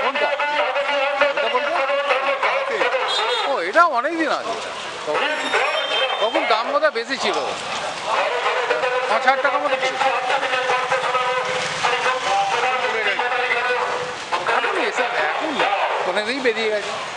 কোনটা? ওটা বলতে ও এটা অনেক দিন আগে। তখন তখন দাম বোধহয় বেশি ছিল, 5,000 টাকার মতো পড়েছে। এখন এসব এখন কোনোদিনই বেরিয়ে গেছে।